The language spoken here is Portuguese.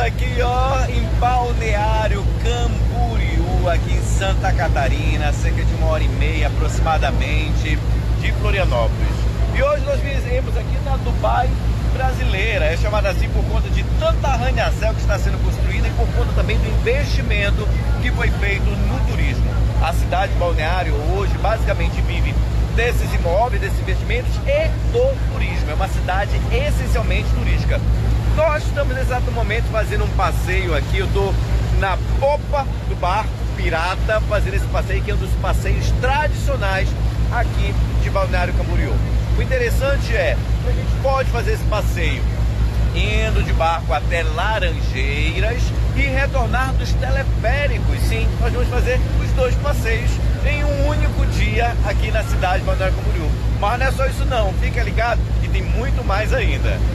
aqui, ó, em Balneário Camboriú, aqui em Santa Catarina, cerca de 1h30 aproximadamente de Florianópolis. E hoje nós viemos aqui na Dubai brasileira, é chamada assim por conta de tanta arranha-céu que está sendo construída e por conta também do investimento que foi feito no turismo. A cidade de Balneário hoje basicamente vive desses imóveis, desses investimentos e do turismo. É uma cidade essencialmente turística. Nós estamos nesse exato momento fazendo um passeio aqui. Eu estou na popa do barco pirata, fazendo esse passeio que é um dos passeios tradicionais aqui de Balneário Camboriú. O interessante é que a gente pode fazer esse passeio indo de barco até Laranjeiras e retornar dos teleféricos. Sim, nós vamos fazer os dois passeios em um único dia aqui na cidade de Balneário Camboriú. Mas não é só isso não, fica ligado que tem muito mais ainda.